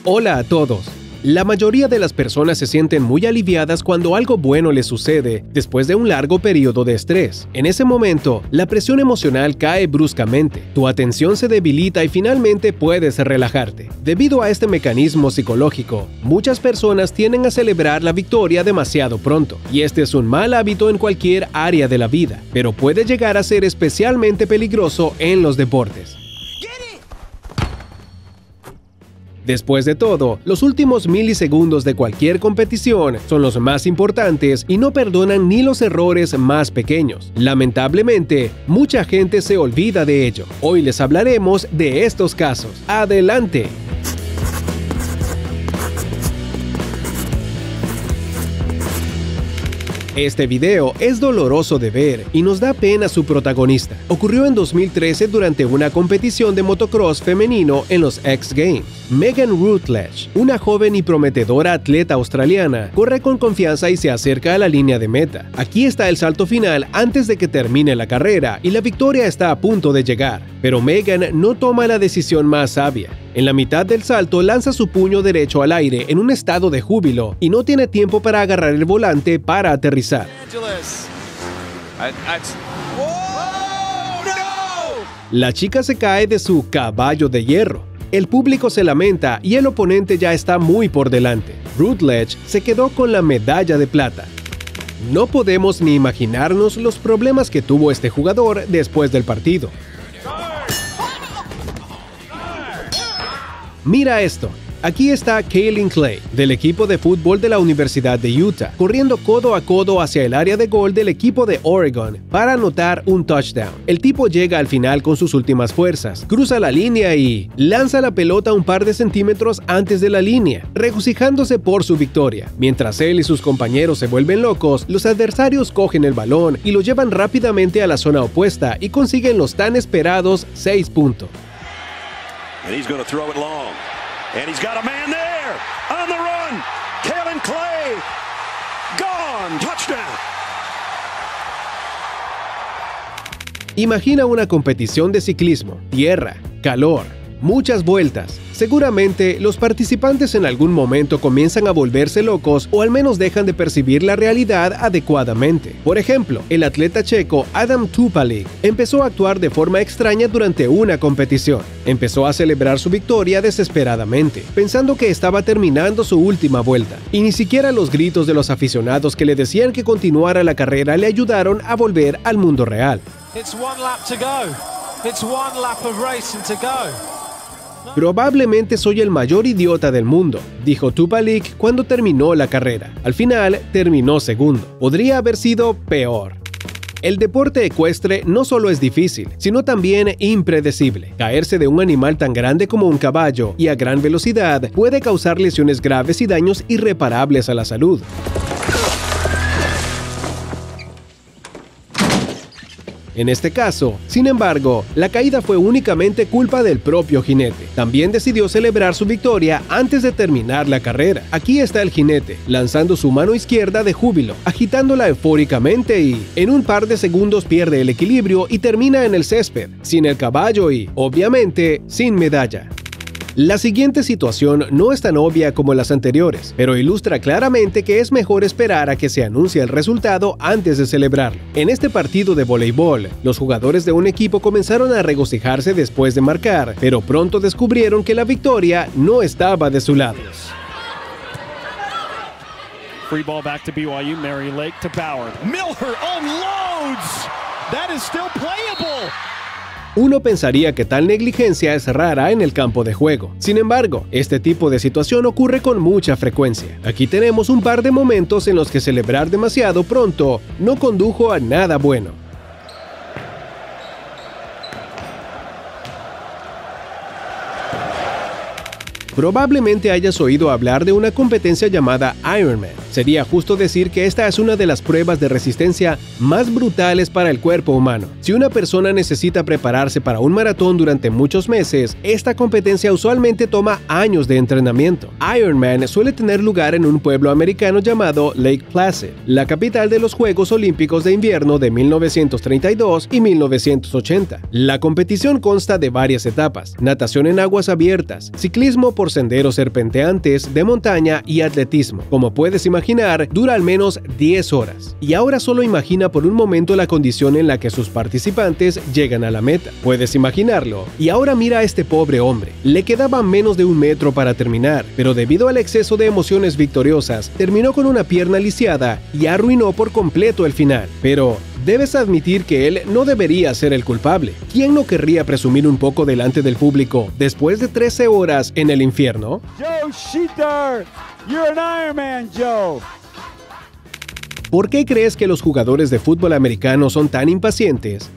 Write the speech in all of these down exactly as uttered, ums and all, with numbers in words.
Hola a todos. La mayoría de las personas se sienten muy aliviadas cuando algo bueno les sucede después de un largo periodo de estrés. En ese momento, la presión emocional cae bruscamente, tu atención se debilita y finalmente puedes relajarte. Debido a este mecanismo psicológico, muchas personas tienden a celebrar la victoria demasiado pronto, y este es un mal hábito en cualquier área de la vida, pero puede llegar a ser especialmente peligroso en los deportes. Después de todo, los últimos milisegundos de cualquier competición son los más importantes y no perdonan ni los errores más pequeños. Lamentablemente, mucha gente se olvida de ello. Hoy les hablaremos de estos casos. ¡Adelante! Este video es doloroso de ver y nos da pena su protagonista. Ocurrió en dos mil trece durante una competición de motocross femenino en los X Games. Megan Routledge, una joven y prometedora atleta australiana, corre con confianza y se acerca a la línea de meta. Aquí está el salto final antes de que termine la carrera y la victoria está a punto de llegar. Pero Megan no toma la decisión más sabia. En la mitad del salto lanza su puño derecho al aire en un estado de júbilo y no tiene tiempo para agarrar el volante para aterrizar. La chica se cae de su caballo de hierro. El público se lamenta y el oponente ya está muy por delante. Routledge se quedó con la medalla de plata. No podemos ni imaginarnos los problemas que tuvo este jugador después del partido. Mira esto. Aquí está Kaylin Clay, del equipo de fútbol de la Universidad de Utah, corriendo codo a codo hacia el área de gol del equipo de Oregon para anotar un touchdown. El tipo llega al final con sus últimas fuerzas, cruza la línea y lanza la pelota un par de centímetros antes de la línea, regocijándose por su victoria. Mientras él y sus compañeros se vuelven locos, los adversarios cogen el balón y lo llevan rápidamente a la zona opuesta y consiguen los tan esperados seis puntos. And he's going to throw it long. And he's got a man there on the run. Kaylin Clay. Gone. Touchdown. Imagina una competición de ciclismo, tierra, calor, muchas vueltas. Seguramente los participantes en algún momento comienzan a volverse locos o al menos dejan de percibir la realidad adecuadamente. Por ejemplo, el atleta checo Adam Tupalik empezó a actuar de forma extraña durante una competición. Empezó a celebrar su victoria desesperadamente, pensando que estaba terminando su última vuelta. Y ni siquiera los gritos de los aficionados que le decían que continuara la carrera le ayudaron a volver al mundo real. It's one lap to go. It's one lap of racing to go. Probablemente soy el mayor idiota del mundo, dijo Tupalik cuando terminó la carrera. Al final, terminó segundo. Podría haber sido peor. El deporte ecuestre no solo es difícil, sino también impredecible. Caerse de un animal tan grande como un caballo y a gran velocidad puede causar lesiones graves y daños irreparables a la salud. En este caso, sin embargo, la caída fue únicamente culpa del propio jinete. También decidió celebrar su victoria antes de terminar la carrera. Aquí está el jinete, lanzando su mano izquierda de júbilo, agitándola eufóricamente y, en un par de segundos pierde el equilibrio y termina en el césped, sin el caballo y, obviamente, sin medalla. La siguiente situación no es tan obvia como las anteriores, pero ilustra claramente que es mejor esperar a que se anuncie el resultado antes de celebrarlo. En este partido de voleibol, los jugadores de un equipo comenzaron a regocijarse después de marcar, pero pronto descubrieron que la victoria no estaba de su lado. Free ball back to B Y U, Mary Lake to Bauer. Miller unloads! That is still playable! Uno pensaría que tal negligencia es rara en el campo de juego. Sin embargo, este tipo de situación ocurre con mucha frecuencia. Aquí tenemos un par de momentos en los que celebrar demasiado pronto no condujo a nada bueno. Probablemente hayas oído hablar de una competencia llamada Ironman. Sería justo decir que esta es una de las pruebas de resistencia más brutales para el cuerpo humano. Si una persona necesita prepararse para un maratón durante muchos meses, esta competencia usualmente toma años de entrenamiento. Ironman suele tener lugar en un pueblo americano llamado Lake Placid, la capital de los Juegos Olímpicos de Invierno de mil novecientos treinta y dos y mil novecientos ochenta. La competición consta de varias etapas: natación en aguas abiertas, ciclismo por senderos serpenteantes de montaña y atletismo. Como puedes imaginar, dura al menos diez horas. Y ahora solo imagina por un momento la condición en la que sus participantes llegan a la meta. Puedes imaginarlo. Y ahora mira a este pobre hombre. Le quedaba menos de un metro para terminar, pero debido al exceso de emociones victoriosas, terminó con una pierna lisiada y arruinó por completo el final. Pero debes admitir que él no debería ser el culpable. ¿Quién no querría presumir un poco delante del público después de trece horas en el infierno? Joe Sheeter, you're an Ironman, Joe. ¿Por qué crees que los jugadores de fútbol americano son tan impacientes?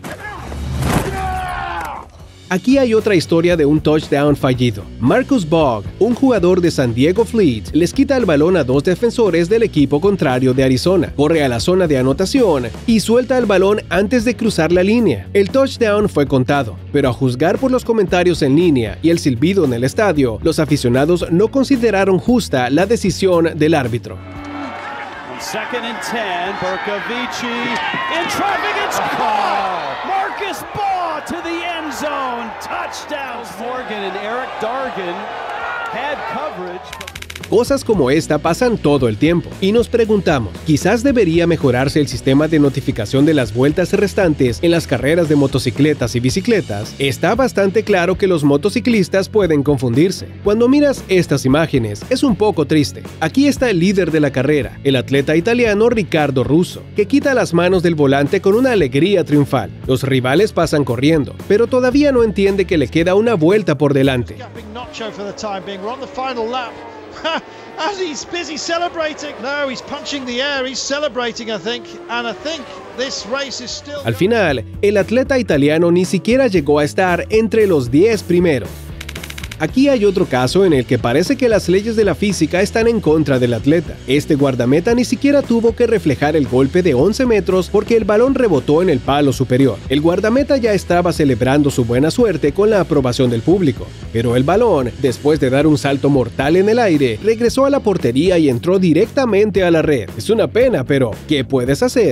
Aquí hay otra historia de un touchdown fallido. Marcus Bogg, un jugador de San Diego Fleet, les quita el balón a dos defensores del equipo contrario de Arizona, corre a la zona de anotación y suelta el balón antes de cruzar la línea. El touchdown fue contado, pero a juzgar por los comentarios en línea y el silbido en el estadio, los aficionados no consideraron justa la decisión del árbitro. Second and ten, Berkovici in traffic, it's caught! Marcus Baugh to the end zone, touchdown! Morgan and Eric Dargan had coverage. Cosas como esta pasan todo el tiempo, y nos preguntamos, ¿quizás debería mejorarse el sistema de notificación de las vueltas restantes en las carreras de motocicletas y bicicletas? Está bastante claro que los motociclistas pueden confundirse. Cuando miras estas imágenes, es un poco triste. Aquí está el líder de la carrera, el atleta italiano Riccardo Russo, que quita las manos del volante con una alegría triunfal. Los rivales pasan corriendo, pero todavía no entiende que le queda una vuelta por delante. As he's busy celebrating. No, he's punching the air, he's celebrating, I think. And I think this race is still... Al final, el atleta italiano ni siquiera llegó a estar entre los diez primeros. Aquí hay otro caso en el que parece que las leyes de la física están en contra del atleta. Este guardameta ni siquiera tuvo que reflejar el golpe de once metros porque el balón rebotó en el palo superior. El guardameta ya estaba celebrando su buena suerte con la aprobación del público, pero el balón, después de dar un salto mortal en el aire, regresó a la portería y entró directamente a la red. Es una pena, pero ¿qué puedes hacer?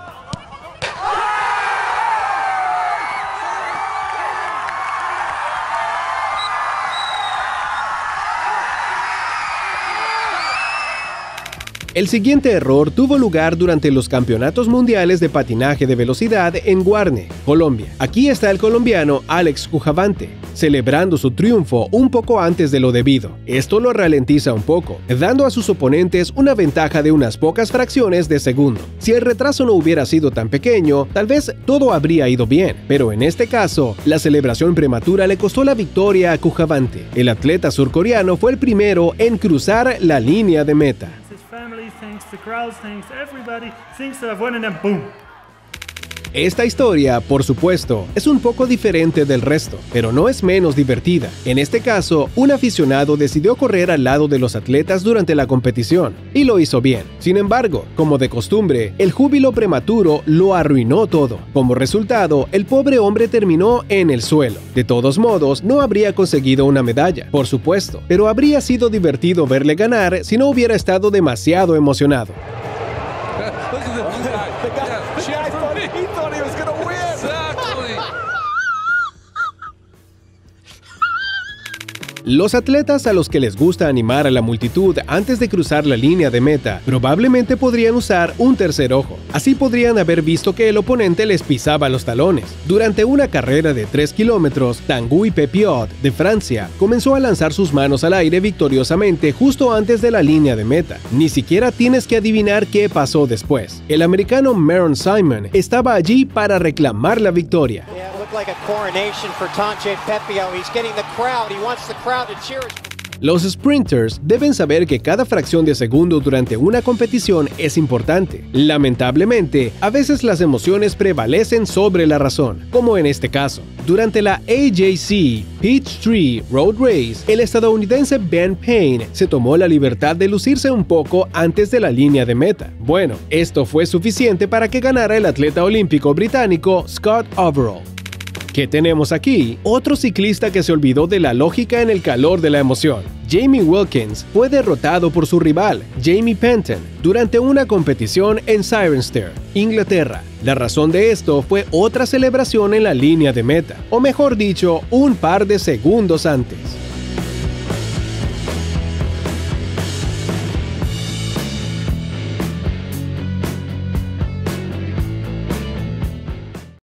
El siguiente error tuvo lugar durante los campeonatos mundiales de patinaje de velocidad en Guarne, Colombia. Aquí está el colombiano Alex Cujavante, celebrando su triunfo un poco antes de lo debido. Esto lo ralentiza un poco, dando a sus oponentes una ventaja de unas pocas fracciones de segundo. Si el retraso no hubiera sido tan pequeño, tal vez todo habría ido bien, pero en este caso, la celebración prematura le costó la victoria a Cujavante. El atleta surcoreano fue el primero en cruzar la línea de meta. The crowd thinks, everybody thinks that I've won and then boom. Esta historia, por supuesto, es un poco diferente del resto, pero no es menos divertida. En este caso, un aficionado decidió correr al lado de los atletas durante la competición, y lo hizo bien. Sin embargo, como de costumbre, el júbilo prematuro lo arruinó todo. Como resultado, el pobre hombre terminó en el suelo. De todos modos, no habría conseguido una medalla, por supuesto, pero habría sido divertido verle ganar si no hubiera estado demasiado emocionado. Los atletas a los que les gusta animar a la multitud antes de cruzar la línea de meta probablemente podrían usar un tercer ojo. Así podrían haber visto que el oponente les pisaba los talones. Durante una carrera de tres kilómetros, Tanguy Pepiot, de Francia, comenzó a lanzar sus manos al aire victoriosamente justo antes de la línea de meta. Ni siquiera tienes que adivinar qué pasó después. El americano Maron Simon estaba allí para reclamar la victoria. Like a coronation for Tanguy Pepiot. He's getting the crowd. He wants the crowd to cheer. Los sprinters deben saber que cada fracción de segundo durante una competición es importante. Lamentablemente, a veces las emociones prevalecen sobre la razón, como en este caso. Durante la A J C Peachtree Road Race, el estadounidense Ben Payne se tomó la libertad de lucirse un poco antes de la línea de meta. Bueno, esto fue suficiente para que ganara el atleta olímpico británico Scott Overall. ¿Qué tenemos aquí? Otro ciclista que se olvidó de la lógica en el calor de la emoción. Jamie Wilkins fue derrotado por su rival, Jamie Penton, durante una competición en Cirencester, Inglaterra. La razón de esto fue otra celebración en la línea de meta, o mejor dicho, un par de segundos antes.